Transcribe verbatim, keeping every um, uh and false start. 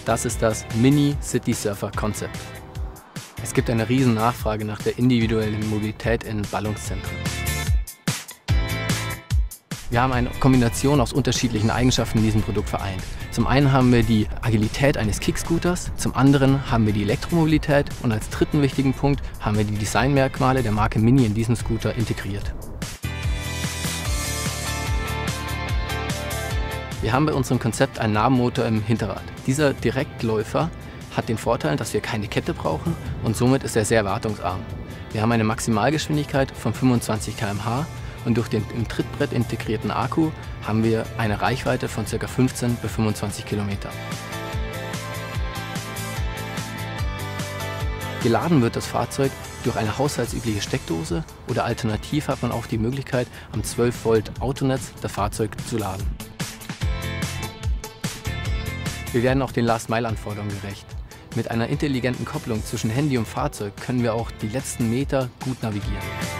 Das ist das Mini City Surfer Konzept. Es gibt eine riesen Nachfrage nach der individuellen Mobilität in Ballungszentren. Wir haben eine Kombination aus unterschiedlichen Eigenschaften in diesem Produkt vereint. Zum einen haben wir die Agilität eines Kickscooters, zum anderen haben wir die Elektromobilität und als dritten wichtigen Punkt haben wir die Designmerkmale der Marke Mini in diesem Scooter integriert. Wir haben bei unserem Konzept einen Nabenmotor im Hinterrad. Dieser Direktläufer hat den Vorteil, dass wir keine Kette brauchen und somit ist er sehr wartungsarm. Wir haben eine Maximalgeschwindigkeit von fünfundzwanzig Kilometer pro Stunde und durch den im Trittbrett integrierten Akku haben wir eine Reichweite von ca. fünfzehn bis fünfundzwanzig Kilometer. Geladen wird das Fahrzeug durch eine haushaltsübliche Steckdose oder alternativ hat man auch die Möglichkeit, am zwölf Volt Autonetz das Fahrzeug zu laden. Wir werden auch den Last-Mile-Anforderungen gerecht. Mit einer intelligenten Kopplung zwischen Handy und Fahrzeug können wir auch die letzten Meter gut navigieren.